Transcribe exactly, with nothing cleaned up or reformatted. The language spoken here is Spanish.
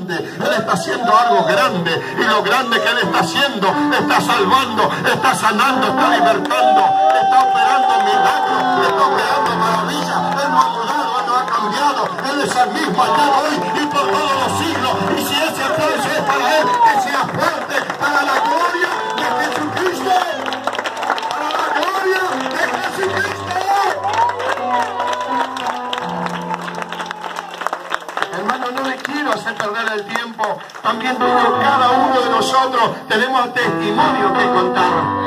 grande. Él está haciendo algo grande. Y lo grande que Él está haciendo, está salvando, está sanando, está libertando, está operando milagros, está operando maravillas. Él no ha mudado, Él no ha cambiado. Él es el mismo ayer, hoy y por todos los siglos. Y si ese aplauso es para Él, que sea fuerte, para la gloria de Jesucristo. Para la gloria de Jesucristo. Hermano, no le quiero hacer perder el tiempo. También cada uno de nosotros tenemos testimonio que contar.